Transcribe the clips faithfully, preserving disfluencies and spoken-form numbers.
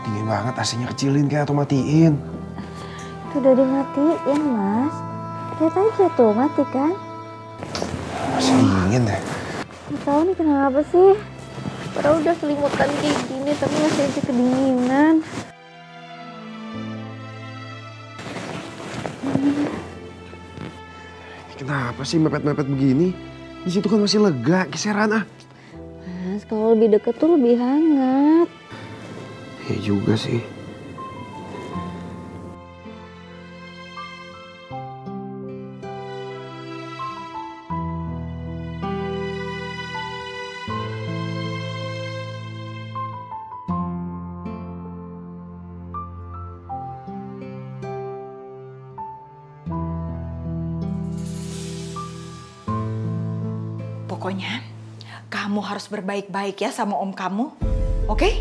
Dingin banget, A C-nya kecilin kayak atau matiin. Itu udah dimatiin, Mas. Lihat aja tuh, mati kan? Masih dingin deh. Nggak tahu nih kenapa sih. Padahal udah selimutan kayak gini, tapi masih aja kedinginan. Kenapa sih mepet-mepet begini? Di situ kan masih lega, geseran ah. Mas, kalau lebih deket tuh lebih hangat. Ya juga sih. Pokoknya kamu harus berbaik-baik ya sama om kamu, oke? Okay?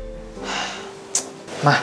Mah,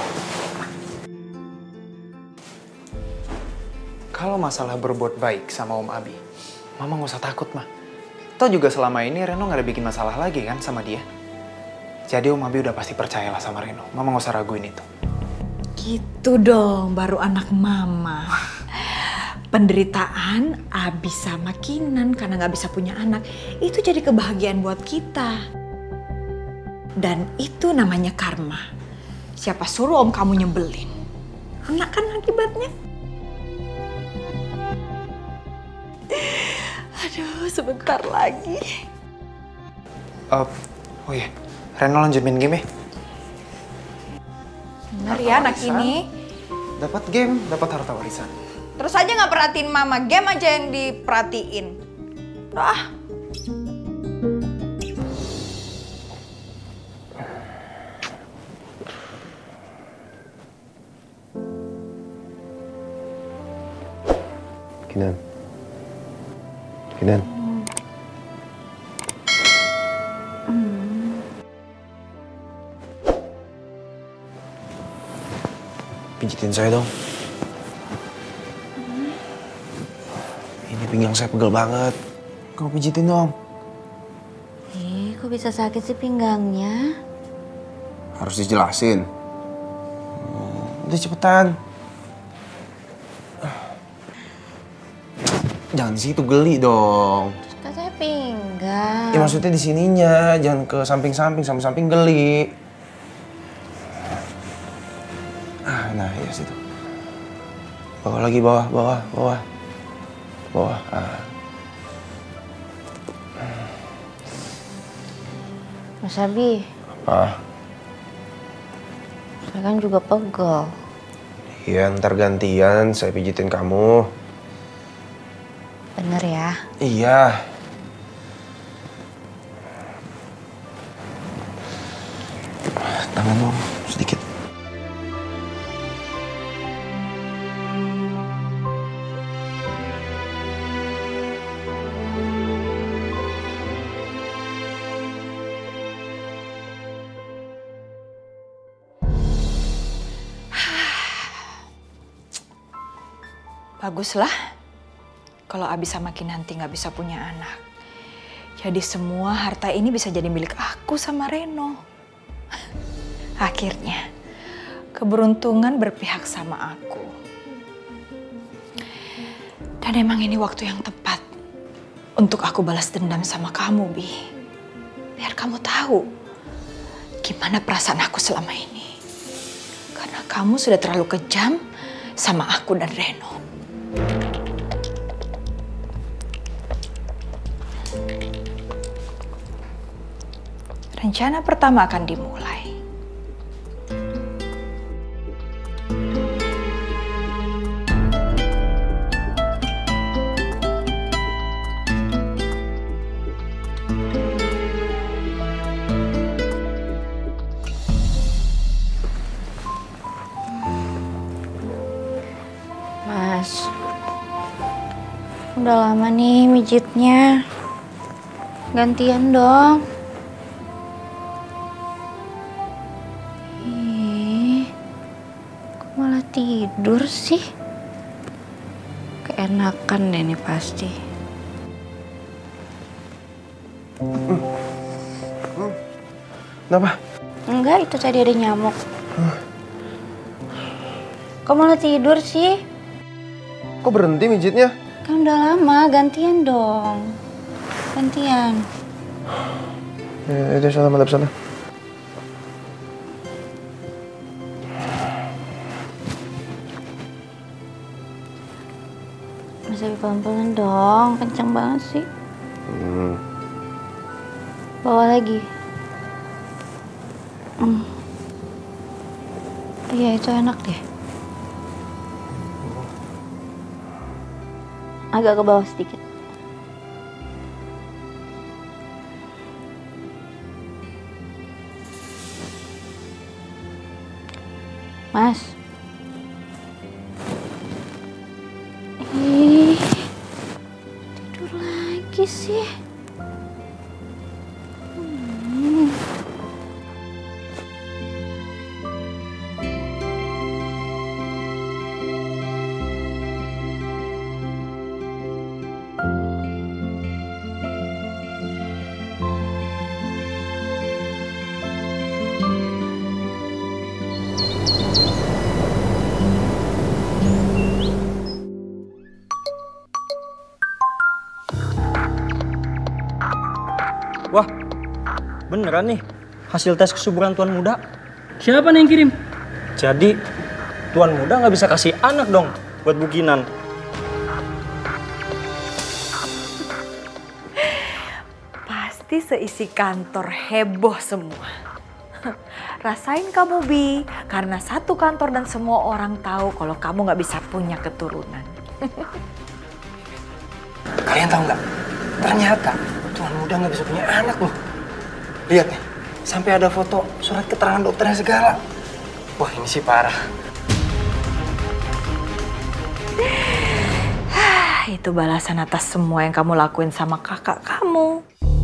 kalau masalah berbuat baik sama Om Abi, Mama nggak usah takut, Mah. Toh juga selama ini Reno nggak ada bikin masalah lagi kan sama dia. Jadi Om Abi udah pasti percayalah sama Reno. Mama nggak usah raguin itu. Gitu dong, baru anak mama. Penderitaan Abi sama Kinan karena nggak bisa punya anak, itu jadi kebahagiaan buat kita. Dan itu namanya karma. Siapa suruh om kamu nyebelin? Anak kan akibatnya. Aduh, sebentar lagi. Uh, oh iya, Reno lanjut main game ya? Bener ya anak ini. Dapat game, dapat harta warisan. Terus aja nggak perhatiin mama, game aja yang diperhatiin. Ah. Kinan. Kinan. Hmm. Pijitin saya dong. Ini pinggang saya pegel banget. Kau pijitin dong. Eh, kok bisa sakit sih pinggangnya? Harus dijelasin. Hmm, udah cepetan. Jangan di situ, geli dong. Kan saya pinggang. Ya maksudnya di sininya, jangan ke samping-samping, samping-samping geli. Ah, nah ya situ. Bawah lagi, bawah, bawah, bawah. Bawah. Ah. Mas Abi. Apa? Saya kan juga pegel. Iya, ntar gantian saya pijitin kamu. Bener ya? Iya. Tangan dong, sedikit. Baguslah. Kalau Abi sama Kinanti nggak bisa punya anak. Jadi semua harta ini bisa jadi milik aku sama Reno. Akhirnya, keberuntungan berpihak sama aku. Dan emang ini waktu yang tepat untuk aku balas dendam sama kamu, Bi. Biar kamu tahu gimana perasaan aku selama ini. Karena kamu sudah terlalu kejam sama aku dan Reno. Rencana pertama akan dimulai. Mas, udah lama nih mijitnya. Gantian dong. Tidur sih, keenakan deh nih pasti. Hmm. Hmm. Kenapa? Enggak, itu tadi ada nyamuk. Kok malah tidur sih? Kok berhenti mijitnya? Kan udah lama, gantian dong. Gantian. Ya, itu sana, mantap sana. Bisa pelan-pelan dong, kenceng banget sih. Hmm. Bawa lagi. Hmm. Iya, itu enak deh. Agak ke bawah sedikit. Mas. Ih, tidur lagi sih. Hmm. Wah, beneran nih hasil tes kesuburan Tuan Muda. Siapa nih yang kirim? Jadi Tuan Muda nggak bisa kasih anak dong buat Bu Kinan. Pasti seisi kantor heboh semua. Rasain kamu, Bi, karena satu kantor dan semua orang tahu kalau kamu nggak bisa punya keturunan. Kalian tahu nggak? Ternyata Tuan Muda nggak bisa punya anak loh. Lihat nih, sampai ada foto surat keterangan dokternya segala. Wah, ini sih parah. Itu balasan atas semua yang kamu lakuin sama kakak kamu.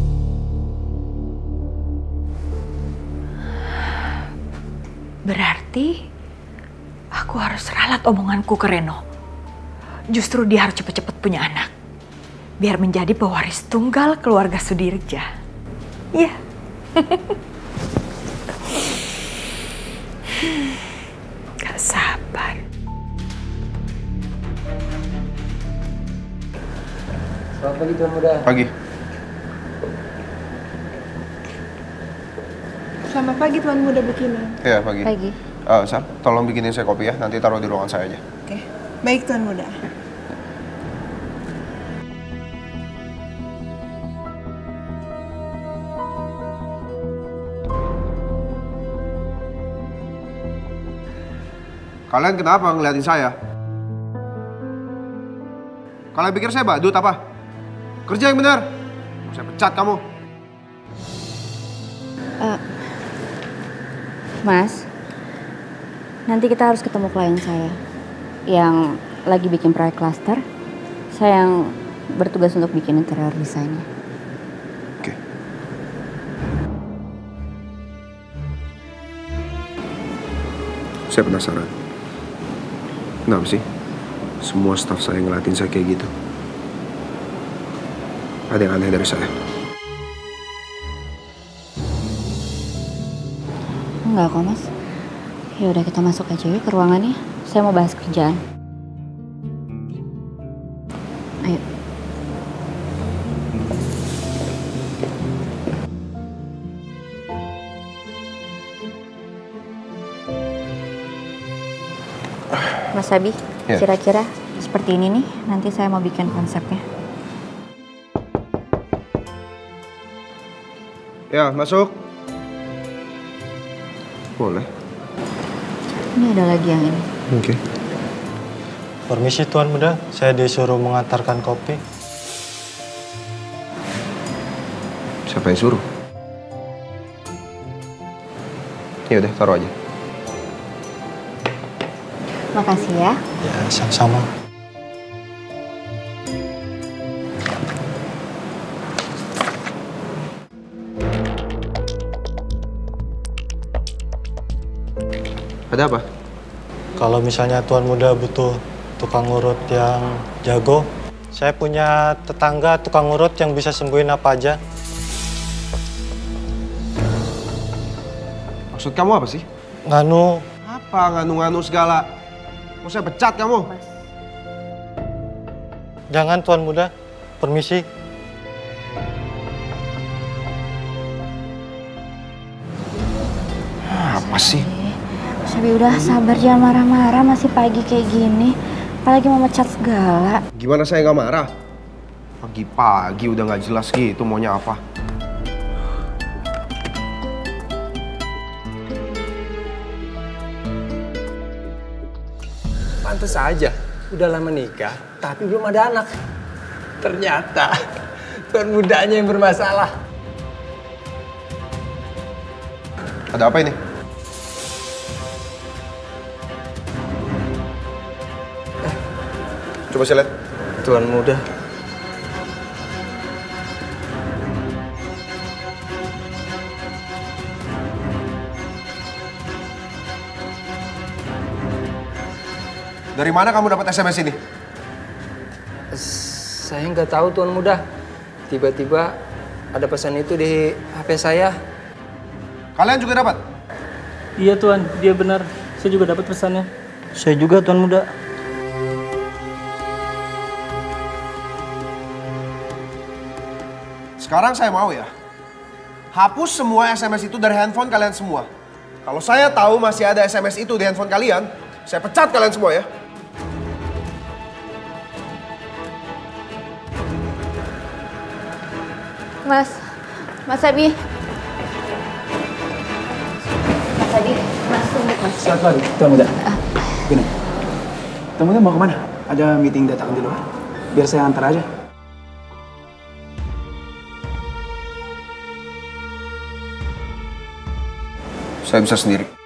Berarti aku harus ralat omonganku ke Reno. Justru dia harus cepet-cepet punya anak. Biar menjadi pewaris tunggal keluarga Sudirja. Iya. Yeah. Gak sabar. Selamat pagi Tuan Muda. Pagi. Selamat pagi Tuan Muda Bu Kinan. Iya, pagi. Pagi. Uh, Sam, tolong bikinin saya kopi ya. Nanti taruh di ruangan saya aja. Oke, baik Tuan Muda. Kalian kenapa ngeliatin saya? Kalian pikir saya badut apa? Kerja yang benar. Saya pecat kamu. Uh, Mas, nanti kita harus ketemu klien saya yang lagi bikin proyek klaster. Saya yang bertugas untuk bikin interior desainnya. Oke. Saya penasaran. Kenapa sih semua staf saya ngeliatin saya kayak gitu? Ada yang aneh dari saya? Enggak kok Mas. Ya udah kita masuk aja yuk ke ruangannya. Saya mau bahas kerjaan. Ayo. Mas Abi, Ya. kira-kira seperti ini nih. Nanti saya mau bikin konsepnya. Ya, masuk. Boleh. Ini ada lagi yang ini. Oke. Permisi Tuan Muda, saya disuruh mengantarkan kopi. Siapa yang suruh? Ya udah, taruh aja. Makasih ya. Ya, sama-sama. Ada apa? Kalau misalnya Tuan Muda butuh tukang urut yang jago, saya punya tetangga tukang urut yang bisa sembuhin apa aja. Maksud kamu apa sih? Nganu, Apa nganu-nganu segala? Mau saya pecat kamu? jangan Tuan Muda. Permisi. Apa sih? Mas Abi udah sabar, jangan marah-marah, masih pagi kayak gini. Apalagi mau mecat segala. Gimana saya nggak marah? Pagi-pagi udah nggak jelas gitu maunya apa. Pantes aja, udah lama nikah, tapi belum ada anak. Ternyata tuan mudanya yang bermasalah. Ada apa ini? Coba saya lihat. Tuan muda. Dari mana kamu dapat S M S ini? Saya nggak tahu tuan muda. Tiba-tiba ada pesan itu di H P saya. Kalian juga dapat? Iya Tuan, dia benar. Saya juga dapat pesannya. Saya juga tuan muda. Sekarang saya mau ya, hapus semua S M S itu dari handphone kalian semua. Kalau saya tahu masih ada S M S itu di handphone kalian, saya pecat kalian semua ya. Mas, Mas Abi. Mas Abi, Mas tunggu Mas. Selamat pagi, tuan muda. Gini, tuan muda mau kemana? Ada meeting dadakan di luar. Biar saya antar aja. Saya bisa sendiri.